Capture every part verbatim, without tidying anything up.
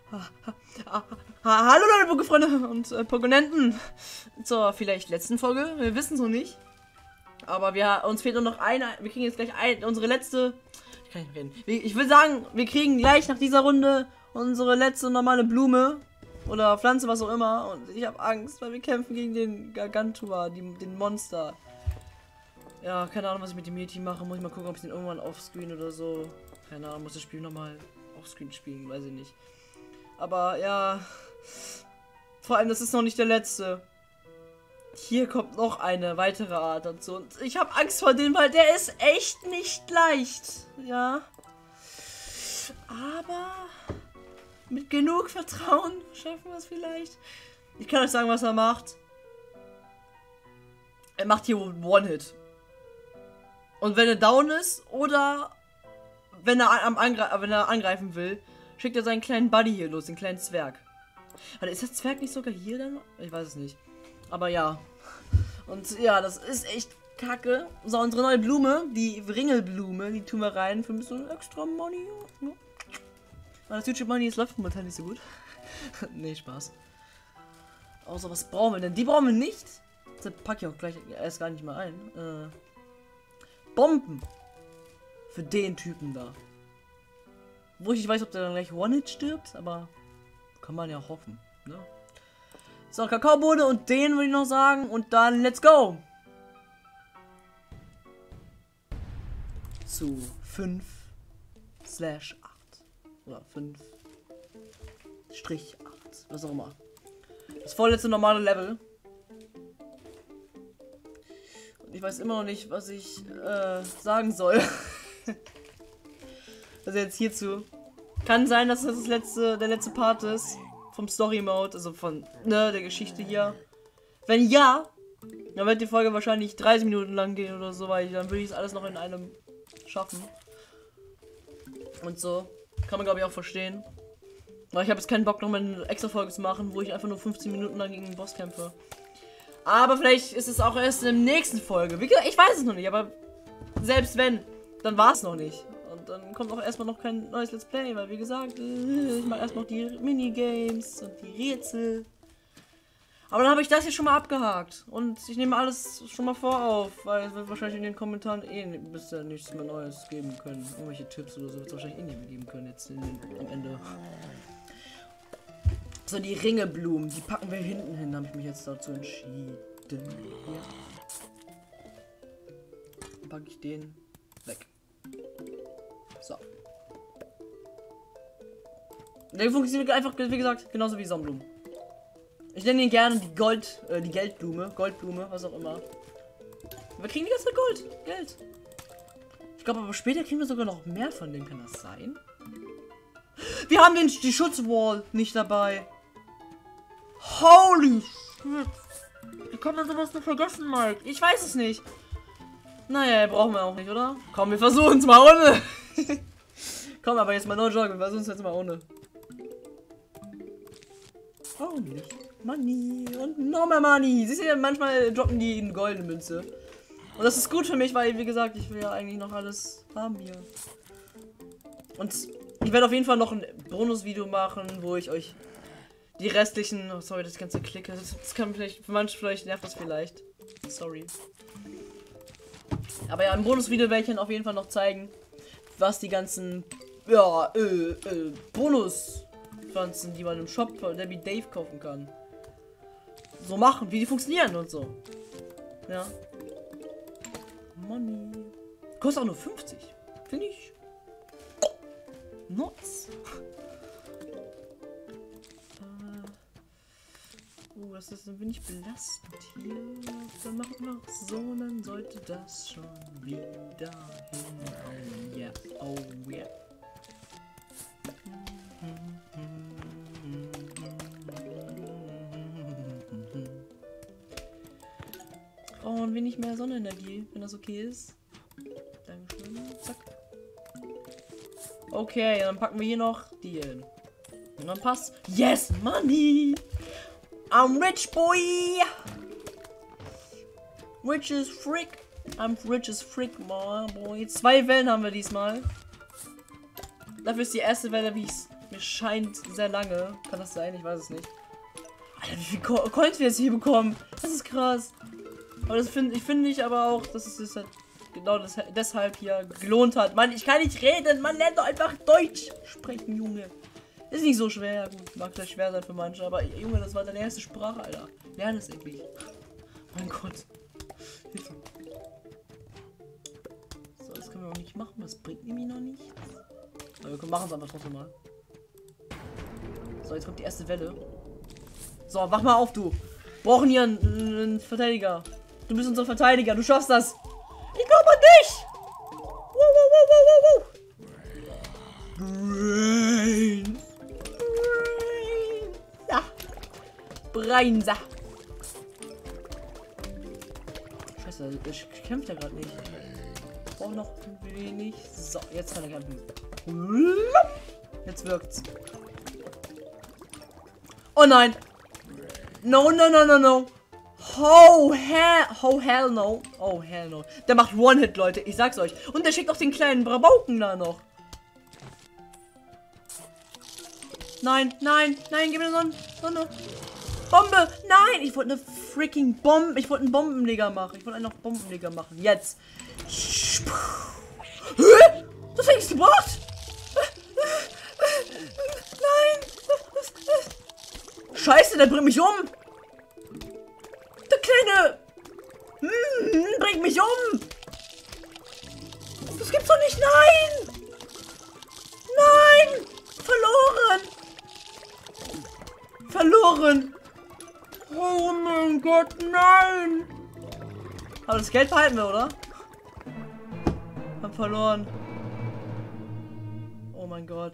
Ha, ha, ha, ha, hallo Leute, Pokéfreunde und äh, Pokénenten zur vielleicht letzten Folge, wir wissen es noch nicht. Aber wir uns fehlt nur noch eine, wir kriegen jetzt gleich ein, unsere letzte, ich kann nicht reden. Ich will sagen, wir kriegen gleich nach dieser Runde unsere letzte normale Blume oder Pflanze, was auch immer. Und ich habe Angst, weil wir kämpfen gegen den Gargantua, die, den Monster. Ja, keine Ahnung, was ich mit dem Yeti mache. Muss ich mal gucken, ob ich den irgendwann offscreen oder so. Keine Ahnung, muss das Spiel nochmal offscreen spielen, weiß ich nicht. Aber ja, vor allem, das ist noch nicht der letzte. Hier kommt noch eine weitere Art dazu. Und ich habe Angst vor dem, weil der ist echt nicht leicht. Ja. Aber mit genug Vertrauen schaffen wir es vielleicht. Ich kann euch sagen, was er macht. Er macht hier One-Hit. Und wenn er down ist oder wenn er, am Angre wenn er angreifen will, schickt er seinen kleinen Buddy hier los, den kleinen Zwerg. Warte, ist der Zwerg nicht sogar hier dann? Ich weiß es nicht. Aber ja. Und ja, das ist echt kacke. So, unsere neue Blume, die Ringelblume, die tun wir rein für ein bisschen extra Money. Ja. Das YouTube Money, es läuft momentan nicht so gut. Nee, Spaß. Außer, was brauchen wir denn? Die brauchen wir nicht. Das packe ich auch gleich erst gar nicht mal ein. Äh, Bomben. Für den Typen da. Wo ich nicht weiß, ob der dann gleich One-Hit stirbt, aber kann man ja hoffen, ne? So, Kakaobohne und den würde ich noch sagen und dann let's go! Zu fünf slash acht oder fünf Strich acht, was auch immer. Das vorletzte normale Level. Und ich weiß immer noch nicht, was ich äh, sagen soll. Also jetzt hierzu. Kann sein, dass das, das letzte, der letzte Part ist. Vom Story Mode, also von ne, der Geschichte hier. Wenn ja, dann wird die Folge wahrscheinlich dreißig Minuten lang gehen oder so, weil dann würde ich es alles noch in einem schaffen. Und so. Kann man glaube ich auch verstehen. Weil ich habe jetzt keinen Bock noch mal eine extra Folge zu machen, wo ich einfach nur fünfzehn Minuten lang gegen den Boss kämpfe. Aber vielleicht ist es auch erst in der nächsten Folge. Wie gesagt, ich weiß es noch nicht, aber selbst wenn, dann war es noch nicht. Und dann kommt auch erstmal noch kein neues Let's Play, weil wie gesagt, ich mache erst noch die Minigames und die Rätsel. Aber dann habe ich das hier schon mal abgehakt. Und ich nehme alles schon mal vor auf, weil es wird wahrscheinlich in den Kommentaren eh bisher nichts mehr Neues geben können. Irgendwelche Tipps oder so wird es wahrscheinlich eh nicht mehr geben können jetzt in den, am Ende. So, die Ringelblumen, die packen wir hinten hin, habe ich mich jetzt dazu entschieden. Ja. Dann packe ich den weg. So. Der funktioniert einfach, wie gesagt, genauso wie Sonnenblumen. Ich nenne ihn gerne die Gold, äh, die Geldblume, Goldblume, was auch immer. Wir kriegen die ganze Zeit Gold, Geld. Ich glaube, aber später kriegen wir sogar noch mehr von dem, kann das sein? Wir haben den, die Schutzwall nicht dabei. Holy shit. Wie kann man sowas nur vergessen, Mike? Ich weiß es nicht. Naja, brauchen wir auch nicht, oder? Komm, wir versuchen es mal ohne. Komm, aber jetzt mal no joke, wir versuchen es jetzt mal ohne. Warum nicht? Money und noch mehr Money. Siehst du, manchmal droppen die in goldene Münze. Und das ist gut für mich, weil, wie gesagt, ich will ja eigentlich noch alles haben hier. Und ich werde auf jeden Fall noch ein Bonusvideo machen, wo ich euch die restlichen... Oh, sorry, das ganze Klicke. Das, das kann vielleicht... Für manche vielleicht nervt das vielleicht. Sorry. Aber ja, im Bonusvideo werde ich dann auf jeden Fall noch zeigen, was die ganzen... Ja, äh, äh, Bonuspflanzen, die man im Shop von Debbie Dave kaufen kann, so machen, wie die funktionieren und so. Ja. Money. Kostet auch nur fünfzig. Finde ich. Nuts. Oh, das ist ein wenig belastend hier. Dann machen wir noch so, dann sollte das schon wieder hinhauen. Yeah. Oh yeah. Oh, ein wenig mehr Sonnenenergie, wenn das okay ist. Dankeschön. Zack. Okay, dann packen wir hier noch die hin. Und dann passt. Yes, Money! I'm rich, boy! Rich as frick. I'm rich as frick, boy. Zwei Wellen haben wir diesmal. Dafür ist die erste Welle, wie ich es mir scheint sehr lange. Kann das sein? Ich weiß es nicht. Alter, wie viel Co Coins wir jetzt hier bekommen. Das ist krass. Aber das finde ich finde ich aber auch, dass es das halt genau das, deshalb hier gelohnt hat. Mann, ich kann nicht reden. Man lernt doch einfach Deutsch sprechen, Junge. Ist nicht so schwer. Gut, mag vielleicht schwer sein für manche, aber Junge, das war deine erste Sprache, Alter. Lern es endlich. Mein Gott. Hilfe. So, das können wir auch nicht machen. Das bringt nämlich noch nichts. Aber wir machen es einfach trotzdem mal. So, jetzt kommt die erste Welle. So, wach mal auf, du. Brauchen hier einen, einen Verteidiger. Du bist unser Verteidiger. Du schaffst das. Ich glaube an dich. Wow, wow, wow, wow, wow. Brain. Ja. Breinsa. Scheiße, ich kämpfe ja gerade nicht. Ich brauche noch ein wenig. So, jetzt kann er kämpfen. Jetzt wirkt's. Oh nein. No, no, no, no, no. Oh, hell, oh, hell no. Oh, hell no. Der macht One-Hit, Leute. Ich sag's euch. Und der schickt auch den kleinen Brabauken da noch. Nein, nein, nein, gib mir so, ein, so eine Bombe. Nein, ich wollte eine freaking Bombe. Ich wollte einen Bombenleger machen. Ich wollte einen noch Bombenleger machen. Jetzt. Hä? Das hat nichts gebracht. Nein. Scheiße, der bringt mich um. Der kleine hm, bringt mich um. Das gibt's doch nicht. Nein. Nein. Verloren. Verloren. Oh mein Gott, nein. Aber das Geld behalten wir, oder? Haben verloren. Oh mein Gott.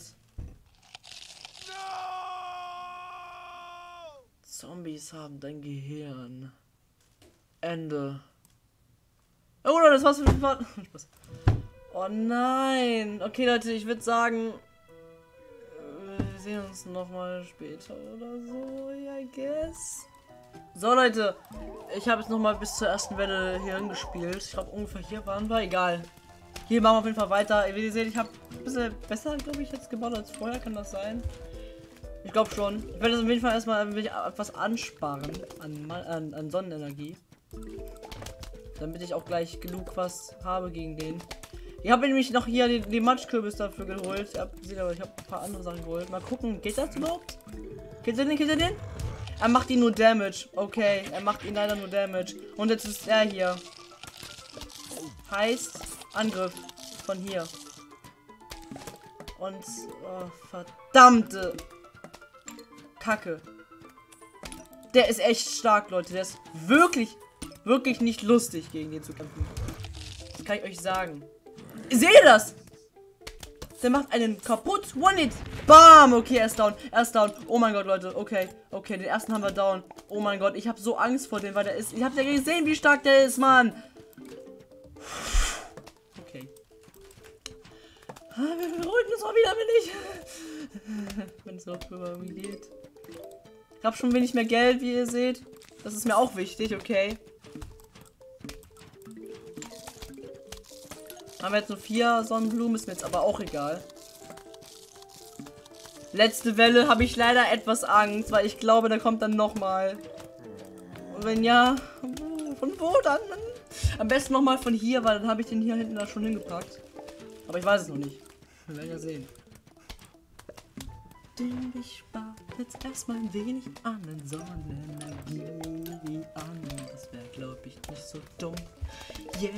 Zombies haben dein Gehirn. Ende. Oh, das war's für den Part. Spaß. Oh nein. Okay, Leute, ich würde sagen, wir sehen uns noch mal später oder so, I guess. So, Leute, ich habe jetzt noch mal bis zur ersten Welle hier hingespielt. Ich glaube, ungefähr hier waren wir. Egal. Hier machen wir auf jeden Fall weiter. Wie ihr seht, ich habe ein bisschen besser, glaube ich, jetzt gebaut als vorher. Kann das sein? Ich glaube schon. Ich werde auf jeden Fall erstmal etwas ansparen an, an, an Sonnenenergie. Damit ich auch gleich genug was habe gegen den. Ich habe nämlich noch hier den, den Matschkürbis dafür geholt. Ich habe gesehen, aber ich habe ein paar andere Sachen geholt. Mal gucken, geht das überhaupt? Geht der den? Geht der den? Er macht ihn nur Damage. Okay, er macht ihn leider nur Damage. Und jetzt ist er hier. Heißt Angriff von hier. Und oh, verdammte Kacke. Der ist echt stark, Leute. Der ist wirklich, wirklich nicht lustig, gegen den zu kämpfen. Das kann ich euch sagen. Seht ihr das? Der macht einen kaputt. One-Hit. Bam. Okay, er ist down. Er ist down. Oh mein Gott, Leute. Okay. Okay, den ersten haben wir down. Oh mein Gott, ich habe so Angst vor dem, weil der ist... Ich habe ja gesehen, wie stark der ist, Mann. Okay. Wir beruhigen uns mal wieder, wenn ich... wenn es noch drüber geht. Ich habe schon wenig mehr Geld, wie ihr seht. Das ist mir auch wichtig, okay. Haben wir jetzt nur vier Sonnenblumen, ist mir jetzt aber auch egal. Letzte Welle habe ich leider etwas Angst, weil ich glaube, da kommt dann nochmal. Und wenn ja, von wo dann? Am besten nochmal von hier, weil dann habe ich den hier hinten da schon hingepackt. Aber ich weiß es noch nicht. Wir werden ja sehen. Ich spare jetzt erstmal ein wenig an den Sonnenenergie an. Das wäre, glaube ich, nicht so dumm. Yeah.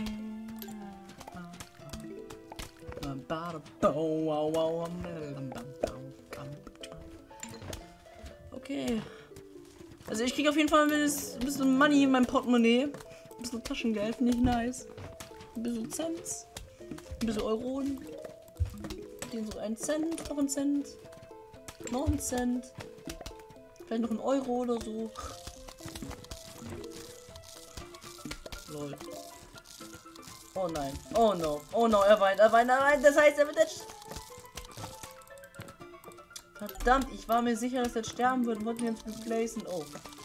Okay. Also ich kriege auf jeden Fall ein bisschen Money in meinem Portemonnaie. Ein bisschen Taschengeld, finde ich nice. Ein bisschen Cents. Ein bisschen Euronen. Den so ein Cent, noch ein Cent. Noch ein Cent. Vielleicht noch ein Euro oder so. Lol. Oh nein. Oh no. Oh no, er weint, er weint, er weint. Das heißt, er wird jetzt... Verdammt, ich war mir sicher, dass er jetzt sterben wird und wollte ihn jetzt replacen. Oh.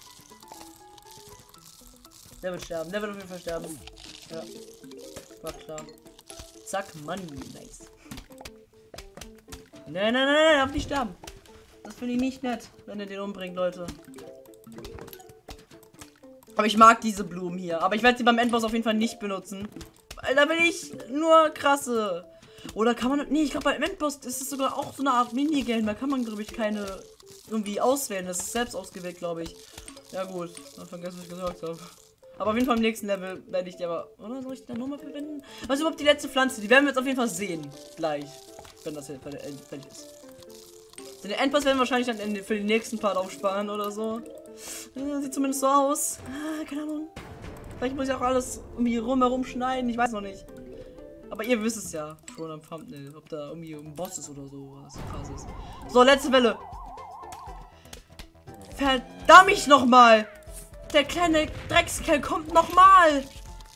Der wird sterben. Der wird auf jeden Fall sterben. Ja. War klar. Zack, Money. Nice. Nein, nein, nein, nein, darf nicht sterben. Das finde ich nicht nett, wenn ihr den umbringt, Leute. Aber ich mag diese Blumen hier. Aber ich werde sie beim Endboss auf jeden Fall nicht benutzen. Weil da will ich nur krasse. Oder kann man... Nee, ich glaube beim Endboss ist es sogar auch so eine Art Minigame. Da kann man, glaube ich, keine irgendwie auswählen. Das ist selbst ausgewählt, glaube ich. Ja gut, dann vergessen, was ich gesagt habe. Aber auf jeden Fall im nächsten Level werde ich die aber... Oder soll ich die dann nochmal verwenden? Was ist überhaupt die letzte Pflanze? Die werden wir jetzt auf jeden Fall sehen. Gleich. Wenn das hier fertig ist. Den Endboss werden wir wahrscheinlich dann in, für den nächsten Part aufsparen oder so. Ja, sieht zumindest so aus. Ah, keine Ahnung. Vielleicht muss ich auch alles irgendwie rumherum schneiden. Ich weiß noch nicht. Aber ihr wisst es ja schon am Thumbnail. Ob da irgendwie ein Boss ist oder so. Was krass ist. So, letzte Welle. Verdammt ich nochmal. Der kleine Dreckskerl kommt nochmal.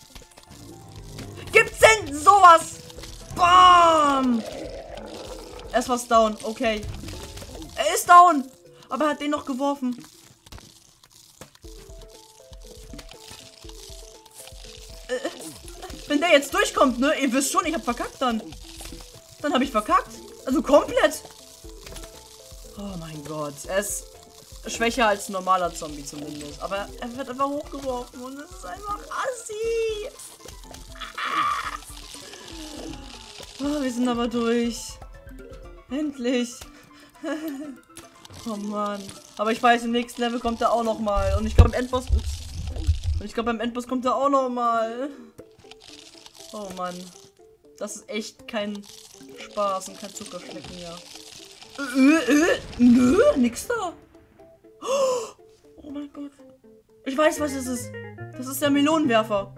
Gibt's denn sowas? Bam. Er ist fast down. Okay. Er ist down. Aber er hat den noch geworfen. Äh, wenn der jetzt durchkommt, ne? Ihr wisst schon, ich hab verkackt dann. Dann habe ich verkackt. Also komplett. Oh mein Gott. Er ist schwächer als ein normaler Zombie zumindest. Aber er wird einfach hochgeworfen und es ist einfach assi. Ah. Oh, wir sind aber durch. Endlich. Oh Mann. Aber ich weiß, im nächsten Level kommt er auch noch mal. Und ich glaube, im Endboss... Ups. Und ich glaube, beim Endboss kommt er auch noch mal. Oh Mann. Das ist echt kein Spaß und kein Zuckerschlecken, ja. Äh, äh, nö, nix da. Oh mein Gott. Ich weiß, was es ist. Das ist der Melonenwerfer.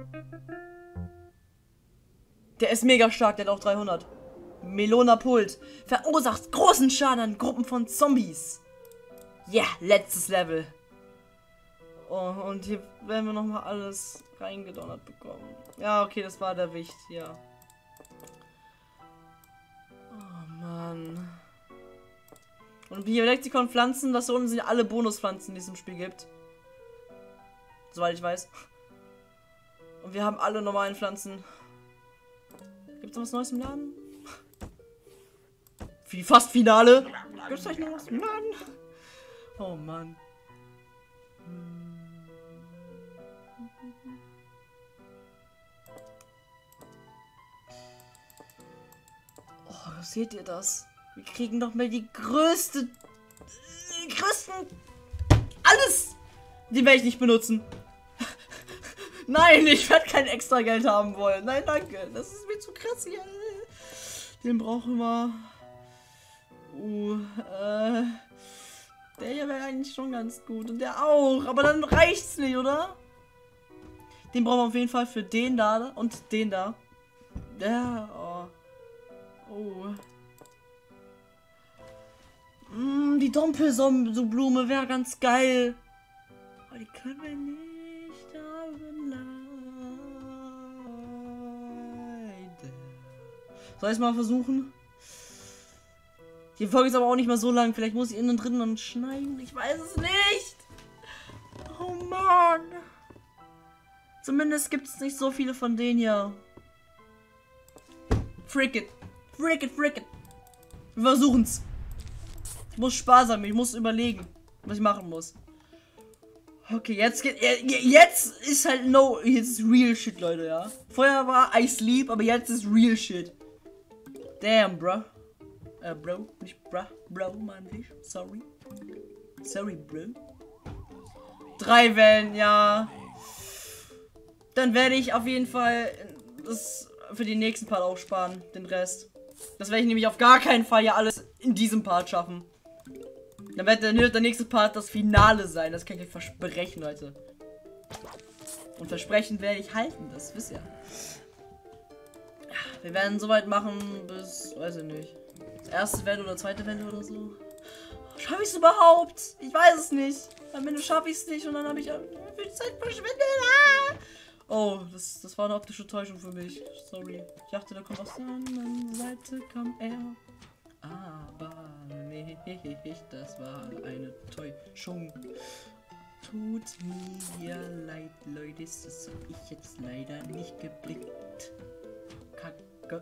Der ist mega stark, der hat auch dreihundert. Melonapult. Verursacht großen Schaden an Gruppen von Zombies. Ja, yeah, letztes Level. Oh, und hier werden wir nochmal alles reingedonnert bekommen. Ja, okay, das war der Wicht, ja. Oh, Mann. Und hier Lexikon-Pflanzen, das unten sind alle Bonuspflanzen, die es im Spiel gibt. Soweit ich weiß. Und wir haben alle normalen Pflanzen. Gibt es noch was Neues im Laden? Für die Fast-Finale. Gibt es euch noch was im Laden? Oh Mann. Oh, seht ihr das? Wir kriegen doch mal die größte... Die größten... Alles! Die werde ich nicht benutzen. Nein, ich werde kein extra Geld haben wollen. Nein, danke. Das ist mir zu krass hier. Den brauchen wir... Uh, äh... Der hier wäre eigentlich schon ganz gut. Und der auch. Aber dann reicht's nicht, oder? Den brauchen wir auf jeden Fall für den da und den da. Der, oh. Oh. Mm, die Dompelblume wäre ganz geil. Aber die können wir nicht haben. Leider. Soll ich es mal versuchen? Die Folge ist aber auch nicht mal so lang. Vielleicht muss ich innen drin noch schneiden. Ich weiß es nicht. Oh Mann. Zumindest gibt es nicht so viele von denen hier. Frick it. Frick it, frick it. Wir versuchen's. Ich muss sparsam, ich muss überlegen, was ich machen muss. Okay, jetzt geht. Jetzt ist halt no. Jetzt ist real shit, Leute, ja. Vorher war I sleep, aber jetzt ist real shit. Damn, bruh. Äh, Bro, nicht Bra, Bro, meine ich. Sorry. Sorry, Bro. Drei Wellen, ja. Dann werde ich auf jeden Fall das für den nächsten Part aufsparen, den Rest. Das werde ich nämlich auf gar keinen Fall ja alles in diesem Part schaffen. Dann wird der, der nächste Part das Finale sein. Das kann ich euch versprechen, Leute. Und versprechen werde ich halten, das wisst ihr. Wir werden soweit machen bis, weiß ich nicht. Erste Welle oder zweite Welle oder so. Schaffe ich es überhaupt? Ich weiß es nicht. Am Ende schaffe ich es nicht und dann habe ich viel Zeit verschwendet. Ah! Oh, das, das war eine optische Täuschung für mich. Sorry. Ich dachte, da kommt aus der anderen Seite kam er. Aber nee, das war eine Täuschung. Tut mir leid, Leute. Das habe ich jetzt leider nicht geblickt. Kacke.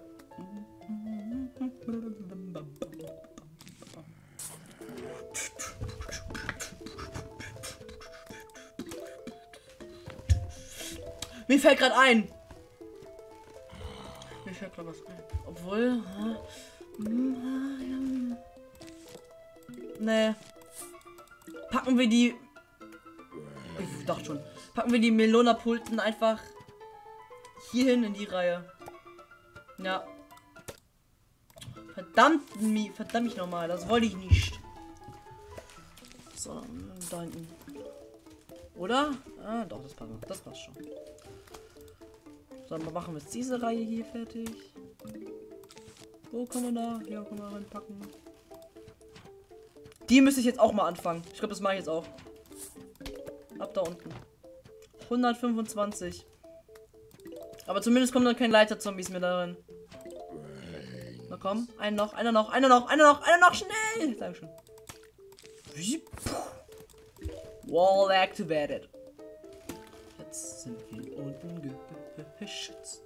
Mir fällt gerade ein. Mir fällt gerade was ein. Obwohl. Nee. Packen wir die. Ich dachte schon. Packen wir die Melona-Pulten einfach hierhin in die Reihe. Ja. Verdammt, verdammt mich nochmal. Das wollte ich nicht. So, da hinten. Oder? Ah, doch, das passt. Das passt schon. So, dann machen wir jetzt diese Reihe hier fertig. Wo kann man da? Hier kann man reinpacken. Die müsste ich jetzt auch mal anfangen. Ich glaube, das mache ich jetzt auch. Ab da unten. hundertfünfundzwanzig. Aber zumindest kommen dann keine Leiter-Zombies mehr darin. Na komm, einen noch, einer noch, einer noch, einer noch, einer noch, schnell! Dankeschön. Wall activated. Jetzt sind wir unten geschützt.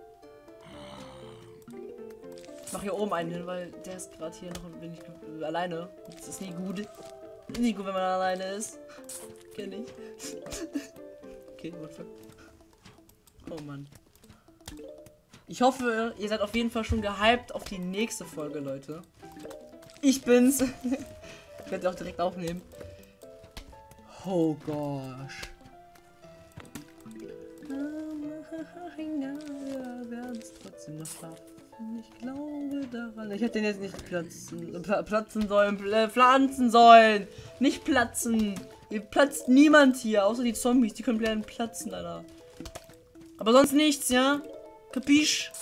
Ich mache hier oben einen hin, weil der ist gerade hier noch ein wenig alleine. Das ist nie gut. Nie gut, wenn man alleine ist. Kenn ich. Okay, warte. Oh Mann. Ich hoffe, ihr seid auf jeden Fall schon gehypt auf die nächste Folge, Leute. Ich bin's. Ich werde auch direkt aufnehmen. Oh gosh. Wir werden es trotzdem noch schaffen. Ich glaube daran. Ich hätte den jetzt nicht platzen, platzen sollen, äh, pflanzen sollen. Nicht platzen. Hier platzt niemand hier, außer die Zombies. Die können bleiben platzen, Alter. Aber sonst nichts, ja? Kapisch?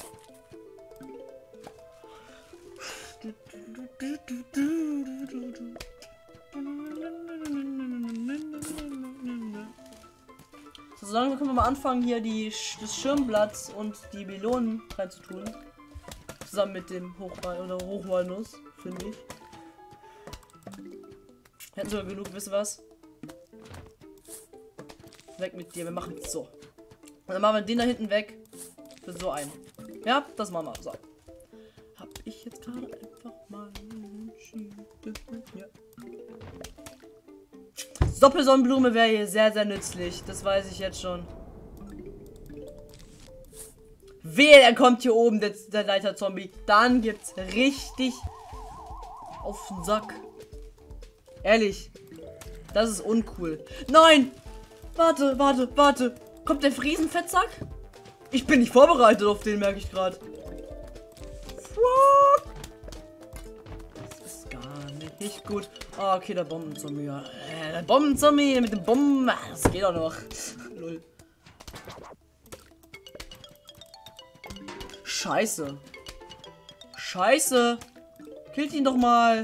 So, langsam können wir mal anfangen, hier die, das Schirmblatt und die Melonen reinzutun. Zusammen mit dem Hochwal oder Hochwalnuss, finde ich. Hätten sogar genug, wisst ihr was? Weg mit dir, wir machen es so. Und dann machen wir den da hinten weg. Für so einen. Ja, das machen wir. So. Hab ich jetzt gerade einfach mal entschieden. Ja. Doppelsonnenblume wäre hier sehr, sehr nützlich. Das weiß ich jetzt schon. Wehe, er kommt hier oben, der, der Leiter-Zombie. Dann gibt's richtig auf den Sack. Ehrlich. Das ist uncool. Nein! Warte, warte, warte. Kommt der Friesenfettsack? Ich bin nicht vorbereitet auf den, merke ich gerade. Das ist gar nicht gut. Oh, okay, der Bombenzombie. Ja. Äh, der Bombenzombie mit dem Bomben. Das geht auch noch. Lol. Scheiße. Scheiße. Killt ihn doch mal.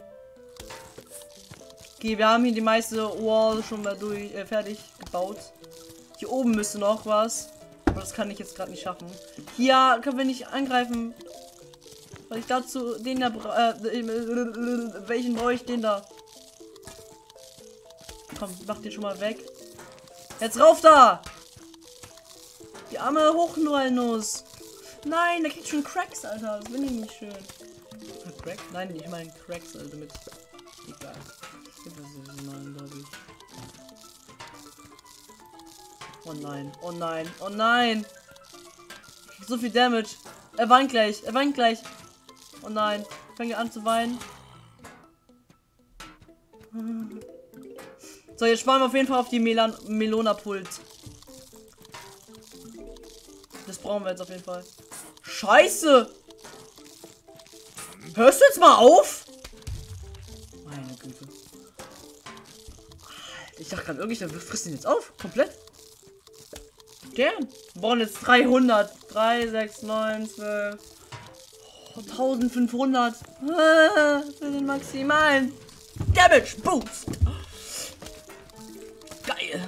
Okay, wir haben hier die meiste Wall schon mal durch, äh, fertig gebaut. Hier oben müsste noch was. Aber das kann ich jetzt gerade nicht schaffen. Hier können wir nicht angreifen. Weil ich dazu den da äh, welchen brauche ich den da? Komm, mach den schon mal weg. Jetzt rauf da! Die arme Hochnullnuss. Nein, der kriegt schon Cracks, Alter. Das bin ich nicht schön. Crack? Nein, ich meine Cracks, also mit. Egal. Das ist mein, glaube ich. Oh nein, oh nein, oh nein! So viel Damage. Er weint gleich, er weint gleich. Oh nein, fängt er an zu weinen. So, jetzt sparen wir auf jeden Fall auf die Melan Melona-Pult. Das brauchen wir jetzt auf jeden Fall. Scheiße! Hörst du jetzt mal auf? Meine Güte. Ich dachte gerade wirklich, der frisst ihn jetzt auf. Komplett. Gern. Wir brauchen jetzt dreihundert. drei, sechs, neun, zwölf. Oh, eintausendfünfhundert. Ah, für den maximalen Damage Boost. Geil.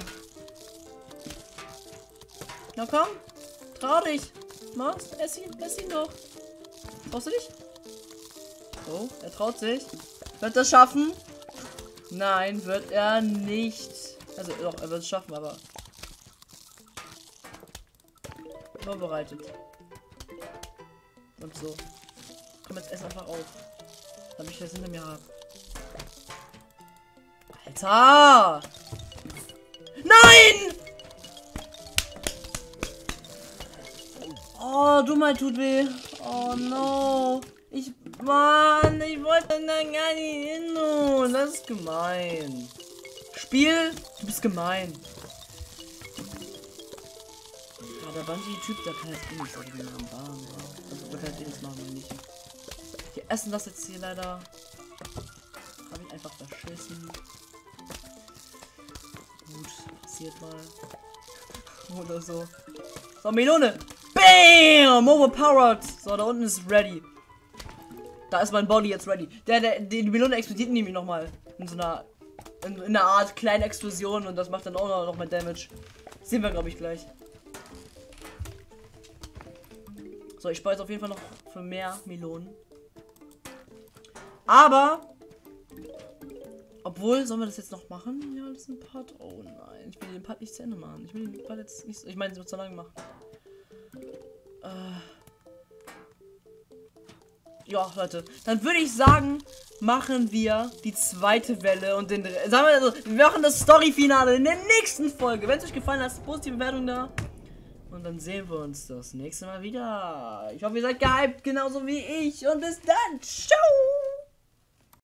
Na komm. Trau dich. Mach's. Ess ihn. Ess ihn doch. Traust du dich? Oh, er traut sich. Wird er schaffen? Nein, wird er nicht. Also doch, er wird es schaffen, aber vorbereitet. Und so. Komm, jetzt ess einfach auf. Damit ich das hinter mir habe. Alter! Nein! Oh, Dummheit tut weh. Oh no. Ich, Mann, ich wollte da gar nicht hin. Nun. Das ist gemein. Spiel, du bist gemein. Ja, der Bungee-Typ, der kann jetzt eh nichts auf den am Bahn. Also, der kann jetzt eh nichts machen, wenn nicht. Wir essen das jetzt hier leider. Habe ich einfach verschissen. Gut, passiert mal. Oder so. So, Melone. Bam! Overpowered. So, da unten ist ready. Da ist mein Body jetzt ready. Der, der, die Melone explodiert nämlich nochmal. In so einer, in, in einer Art kleinen Explosion und das macht dann auch noch, noch mehr Damage. Sehen wir, glaube ich, gleich. So, ich spare jetzt auf jeden Fall noch für mehr Melonen. Aber, obwohl, sollen wir das jetzt noch machen? Ja, das ist ein Part. Oh nein, ich will den Part nicht zu Ende machen. Ich will den Part jetzt nicht, ich meine, es wird zu lang machen. Äh. Ja, Leute, dann würde ich sagen, machen wir die zweite Welle und den, sagen wir also, wir machen das Story-Finale in der nächsten Folge. Wenn es euch gefallen hat, lasst eine positive Bewertung da. Und dann sehen wir uns das nächste Mal wieder. Ich hoffe, ihr seid gehypt, genauso wie ich. Und bis dann. Ciao.